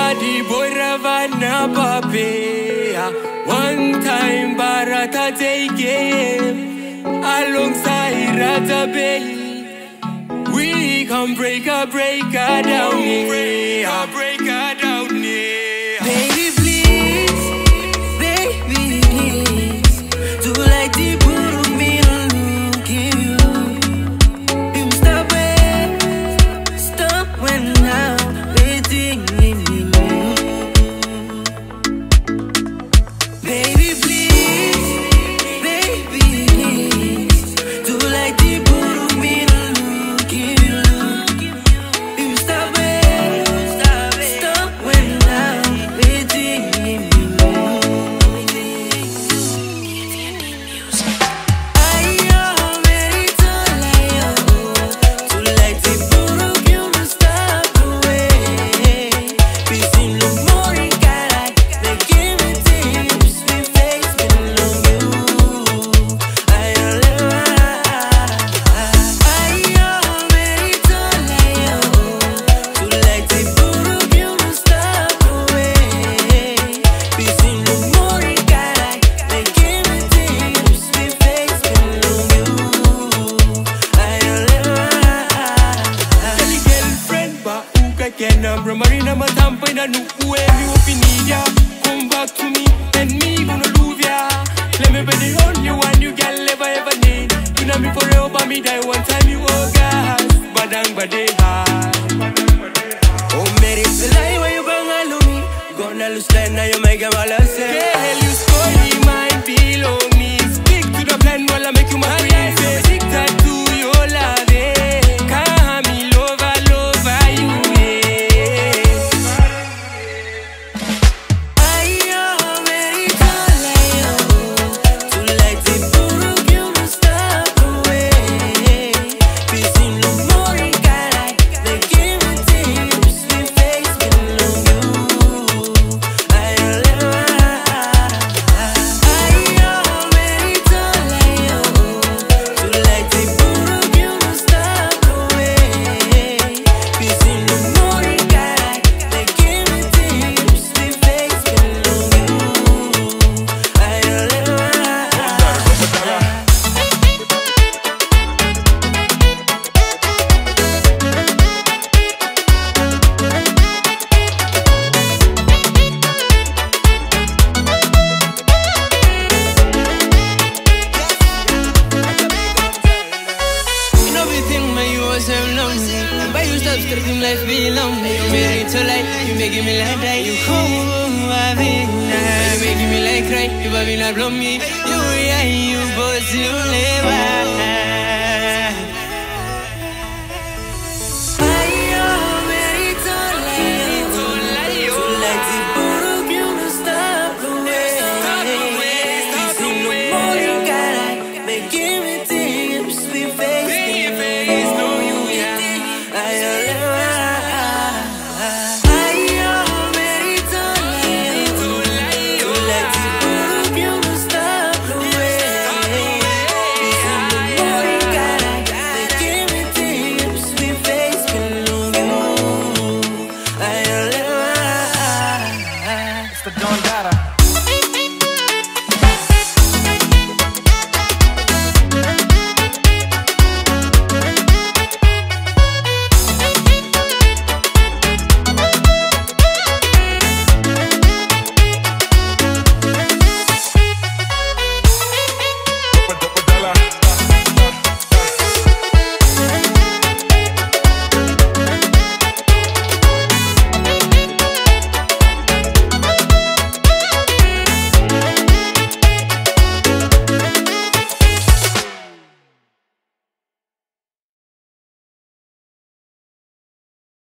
Body boy Ravana Papea. One time Barata take him alongside Rata Bay. We can break her down here. Break her down here. Baby please, baby please. Do like the put of me on look at you. You stop when I'm waiting in you. Baby please, baby please. Do like the put of me on look at you. You stop when I'm waiting in you. I am ready to lay to like the put of you to stop away. Peace in the morning, God, they give me things, sweet face, belong you. I am ready to lay to like the put of you to stop away. Peace in the morning, God, they give me things, sweet face, belong you. I am Tell girlfriend but who can number Marina Matampa in a new way you opinion. Come back to me and me gonna lose ya. Let me be the only one you can ever need. You know me forever, me die one time you go gas. Badang bade high. Oh, Meri Tolao, why you bang all of me? Gonna lose time now, you make a ball of sense. Girl, you score mine below me. Stick to the plan while I make you my princess. Stick that to your love. Come me lover you. I am ready to lay to like the put of you to stop away. Peace in the morning, God, they give me things, sweet face, belong you. I am ready to lay to like the put of you to stop away. Peace in the morning, God, they give me things, sweet face, belong you. I am You know we think man you was so lonely, and by you stop stressing life be lonely. You Meri Tolao, you making me like that. You come you making me like cry. You baby not blow me. You both you live.